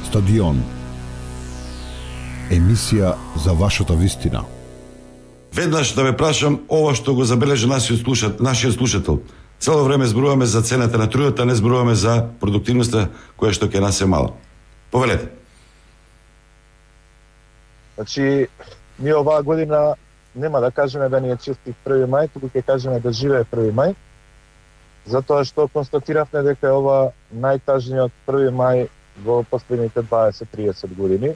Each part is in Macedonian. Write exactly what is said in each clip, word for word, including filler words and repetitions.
Стадион. Емисија за вашата вистина. Веднаш да ве прашам ова што го забележа нашиот слушател, нашиот слушател. Цело време зборуваме за цената на трудот, а не зборуваме за продуктивноста која што ќе нас е мала. Повелете. Значи, ние оваа година нема да кажеме да ни е честит први мај, туку ќе кажеме да живее први мај, затоа што констатиравме дека е ова најтажниот први мај во последните дваесет до триесет години.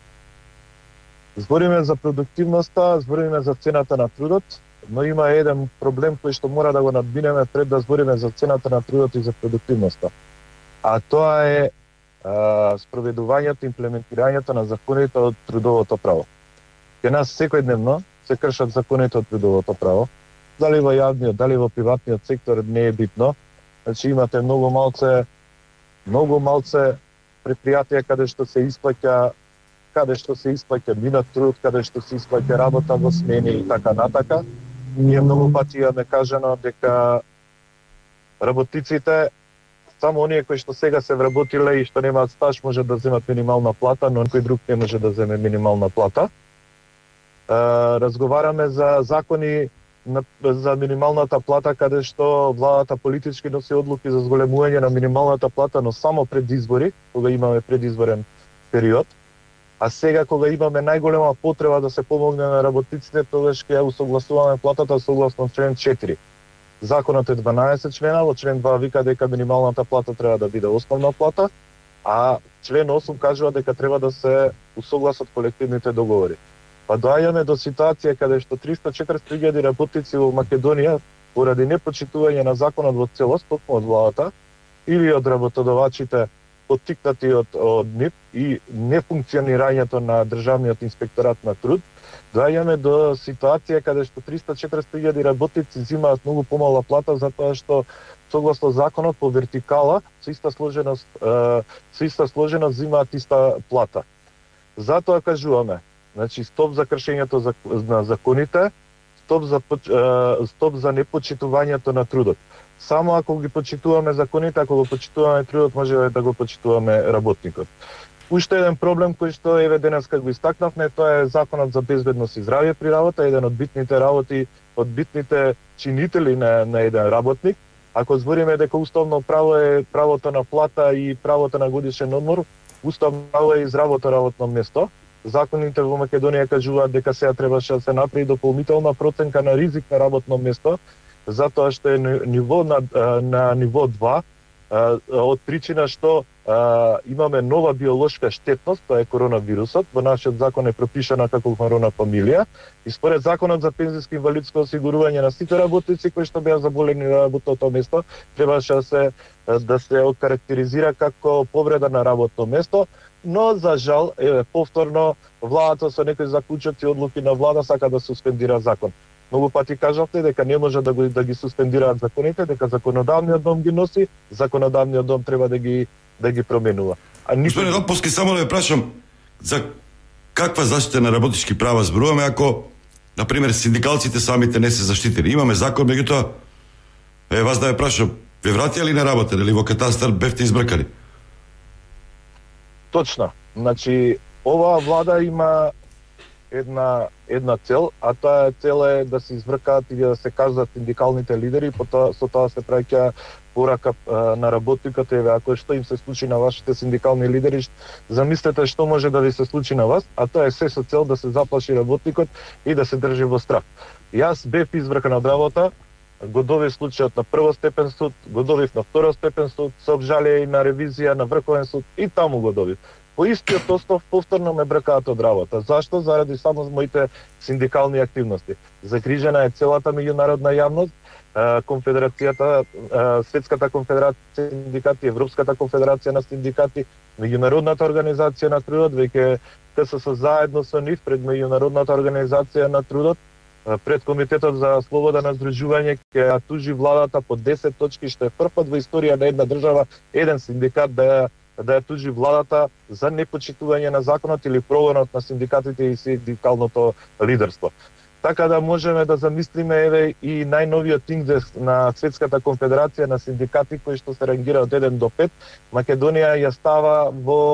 Збориме за продуктивноста, збориме за цената на трудот, но има еден проблем кој што мора да го надминеме пред да збориме за цената на трудот и за продуктивноста. А тоа е а, спроведувањето, имплементирањето на законите од трудовото право. Ке нас секојдневно се кршат законите од трудовото право. Дали во јавниот, дали во приватниот сектор не е битно. Значи имате многу малце, многу малце предпријатија каде што се исплаќа каде што се исплаќа минат труд, каде што се исплаќа работа во смени и така натака. Ние многу пати имаме кажано дека работниците, само оние кои што сега се вработиле и што немаат стаж може да земат минимална плата, но никој друг не може да земе минимална плата. Разговараме за закони за минималната плата, каде што владата политички носи одлуки за зголемување на минималната плата, но само пред избори, кога имаме предизборен период. А сега, кога имаме најголема потреба да се помогне на работниците, тогаш ќе ја усогласуваме платата согласно член четири. Законот е дванаесет члена, во член два вика дека минималната плата треба да биде основна плата, а член осум кажува дека треба да се усогласат колективните договори. Па доаѓаме до ситуација каде што триста до четиристотини илјади работници во Македонија, поради непочитување на законот во целост, токму од владата, или од работодавачите, поттикнати од, од НИП и нефункционирањето на Државниот инспекторат на труд, доаѓаме до ситуација каде што триста до четиристотини илјади работници земаат многу помала плата затоа што согласно законот по вертикала со иста сложеност, со иста сложеност земаат иста плата. Затоа кажуваме, значи стоп за кршењето на законите, стоп за стоп за непочитувањето на трудот. Само ако ги почитуваме законите, ако го почитуваме трудот, може да го почитуваме работникот. Уште еден проблем кој што еве денеска го истакнавме, тоа е законот за безбедност и здравје при работа, еден од битните работи, од битните чинители на, на еден работник. Ако збориме дека уставно право е правото на плата и правото на годишен одмор, уставно право е и здравото работно место. Законите во Македонија кажуваат дека сега требаше да се направи дополнителна проценка на ризик на работно место, затоа што е ниво на, на ниво два, од причина што а, имаме нова биолошка штетност, тоа е коронавирусот, во нашиот закон е пропишана како коронапандемија, и според законот за пензијско инвалидско осигурување на сите работници кои што беа заболени на работното место, требаше да се да се окарактеризира како повреда на работно место, но за жал, еве повторно владата со некои заклучоци одлуки на влада сака да суспендира закон. Многу пати кажавте дека не може да, го, да ги суспендираат законите, дека законодавниот дом ги носи, законодавниот дом треба да ги да ги променува. А никој... Господин Роповски, само да ве прашам за каква заштита на работнички права зборуваме ако, например, синдикалците самите не се заштитили. Имаме закон, меѓутоа, е, вас да ве прашам, ве вратија ли на работа, или во катастар бевте избркани? Точно. Значи, оваа влада има една една цел, а таа цел е да се извркаат или да се кажат синдикалните лидери, потоа со тоа се праќа порака а, на работникот, еве ако што им се случи на вашите синдикални лидери, замислете што може да ви се случи на вас, а тоа е се со цел да се заплаши работникот и да се држи во страх. Јас бев извркан од работа, го добив случајот на првостепен суд, го добив на второстепен суд, со обжалие и на ревизија на Врховен суд и таму го добив. По истиот основ повторно ме бркаат од работа. Зашто? Заради само моите синдикални активности. Загрижена е целата меѓународна јавност, конфедерацијата, Светската конфедерација синдикати, Европската конфедерација на синдикати, Меѓународната организација на трудот, веќе К С С заедно со нив пред Меѓународната организација на трудот, пред Комитетот за слобода на здружување ќе тужи владата по десет точки, што е првпат во историја на една држава еден синдикат да ја да ја тужи владата за непочитување на законот или прогонот на синдикатите и синдикалното лидерство. Така да можеме да замислиме еве и најновиот индекс на Светската конфедерација на синдикати кои што се рангира од еден до пет, Македонија ја става во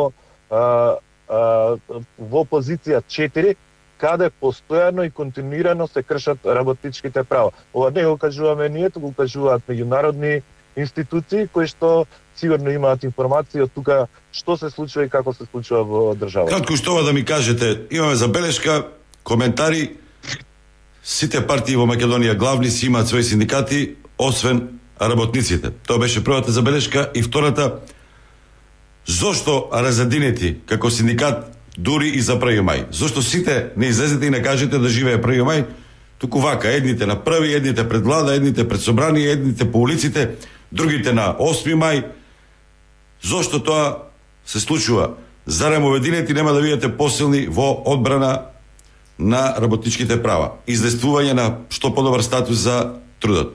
а, а, во позиција четири, каде постојано и континуирано се кршат работничките права. Ова не го кажуваме ние, туку го кажуваат меѓународни институции кои што сигурно имаат информација од тука што се случува и како се случува во државата. Кратко што ова да ми кажете, имаме забелешка, коментари, сите партии во Македонија главни си имаат своји синдикати, освен работниците. Тоа беше првата забелешка. И втората, зошто разединети како синдикат дури и за први мај? Зошто сите не излезете и не кажете да живее први мај? Туку вака, едните на први, едните пред влада, едните пред собрание, едните по улиците, другите на осми мај. Зошто тоа се случува? Зарем обединети нема да бидете посилни во одбрана на работничките права? Издействување на што подобар статус за трудот?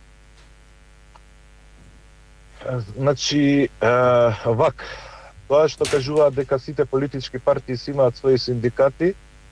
Значи, е, вак, тоа што кажуваат дека сите политички партии си имаат своји синдикати,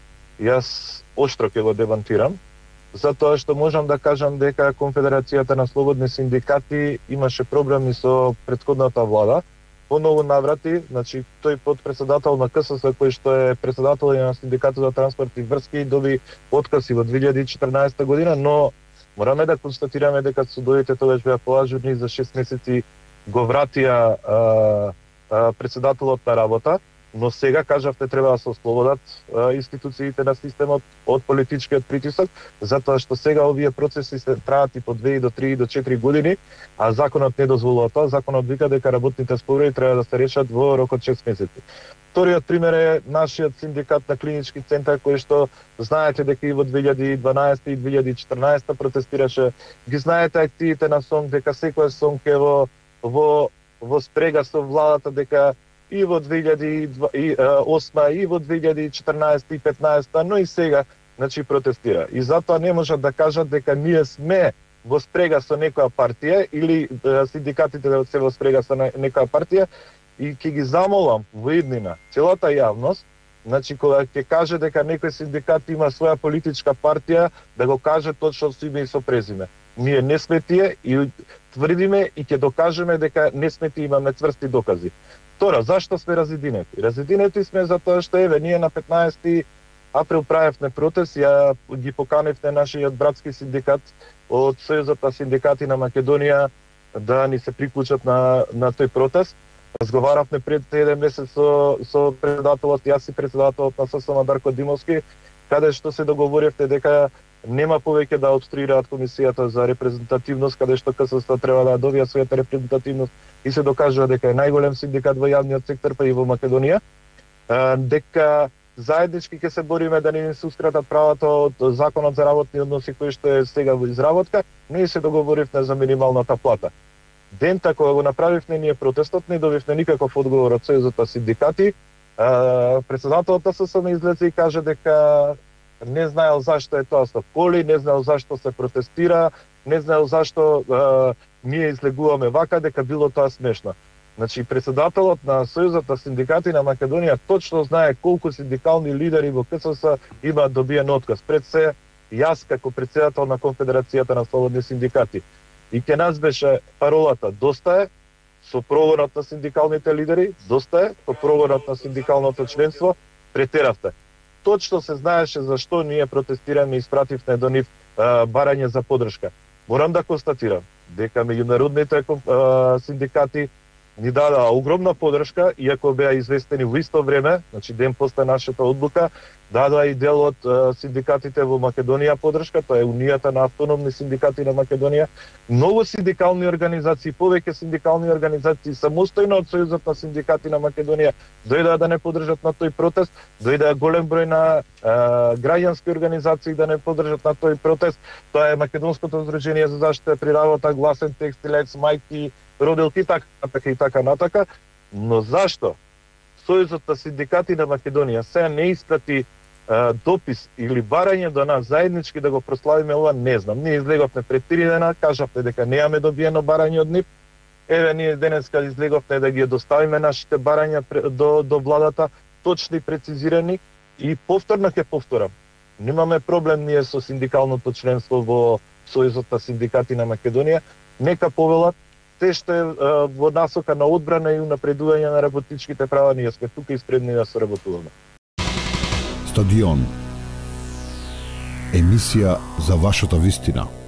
јас оштро ќе го демантирам, затоа што можам да кажам дека Конфедерацијата на слободни синдикати имаше проблеми со претходната влада, поново наврати, значи тој подпредседател на К С С кој што е председател на Синдикатот за транспорт и врски доби отказ и во две илјади и четрнаесета година, но мораме да констатираме дека судовите тогаш беа поажурни, за шест месеци го вратија а, а, председателот на работа, но сега кажавте треба да се ослободат а, институциите на системот од политичкиот притисок, затоа што сега овие процеси се траат и по две до три до четири години, а законот не дозволува тоа. Законот вика дека работните спорови треба да се решат во рок од шест месеци. Вториот пример е нашиот синдикат на клинички центар, кој што знаете дека и во две илјади и дванаесета и две илјади и четрнаесета протестираше. Ги знаете акциите на СОНК дека секој СОНК е во во во спрега со владата, дека и во две илјади и осма и во две илјади и четрнаесета и петнаесета, но и сега, значи, протестира. И затоа не можат да кажат дека ние сме во спрега со некоја партија или е, синдикатите да се во спрега со некоја партија. И ќе ги замолам во иднина целата јавност, значи кога ќе каже дека некој синдикат има своја политичка партија, да го каже точно со име и со презиме. Ние не сме тие и тврдиме и ќе докажеме дека не сме тие, имаме цврсти докази. Втора, зашто сме разединети? Разединети сме затоа што еве ние на петнаесети април правевме протест, ја ги поканевте нашиот братски синдикат од Сојузот на синдикати на Македонија да ни се приклучат на на тој протест. Разговаравме пред еден месец со со председателот, јас и председателот на С С М Дарко Димовски, каде што се договоривте дека нема повеќе да обструираат комисијата за репрезентативност, каде што К С С треба да добија својата репрезентативност и се докажува дека е најголем синдикат во јавниот сектор, па и во Македонија, дека заеднички ќе се бориме да не ни се ускратат правата од Законот за работни односи кој што е сега во изработка, но и се договоривме за минималната плата. Дента кога го направивме ние протестот, не добивме никаков одговор од Сојузот на синдикати. Председателот на С С М излезе и каже дека не знаел зашто е тоа со коли, не знаел зашто се протестира, не знаел зашто а, ние излегуваме вака, дека било тоа смешно. Значи, председателот на Сојузот на синдикати на Македонија точно знае колку синдикални лидери во К С С имаат добиен отказ. Пред се, јас како председател на Конфедерацијата на слободни синдикати. И ке нас беше паролата "Доста е", со прогонот на синдикалните лидери, "Доста е", со прогонот на синдикалното членство, претеравте. Точно се знаеше зашто ние протестираме и испративме до нив а, барање за поддршка. Морам да констатирам дека меѓународните а, синдикати ни дадаа огромна поддршка, иако беа известени во исто време, значи ден после нашата одлука, дадоа и дел од а, синдикатите во Македонија поддршка, тоа е Унијата на автономни синдикати на Македонија. Многу синдикални организации, повеќе синдикални организации самостојно од Сојузот на синдикати на Македонија дојдоа да не поддржат на тој протест, дојдоа голем број на а, граѓански организации да не поддржат на тој протест. Тоа е Македонското здружение за заштита при работа, Гласен текстилец, мајки, родилки, така, така и така натака. Но зашто Сојузот на синдикати на Македонија сега не испрати а, допис или барање до нас заеднички да го прославиме ова, не знам. Ние излеговме пред три дена, кажавте дека немаме добиено барање од нив. Еве ние денеска излеговме да ги доставиме нашите барања до до владата, точни, прецизирани, и повторно ќе повторам. Немаме проблем ние со синдикалното членство во Сојузот на синдикати на Македонија. Нека повелат, се што е во насока на одбрана и унапредување на работничките права, ние сме тука и спремни да соработуваме. Стадион. Емисија за вашата вистина.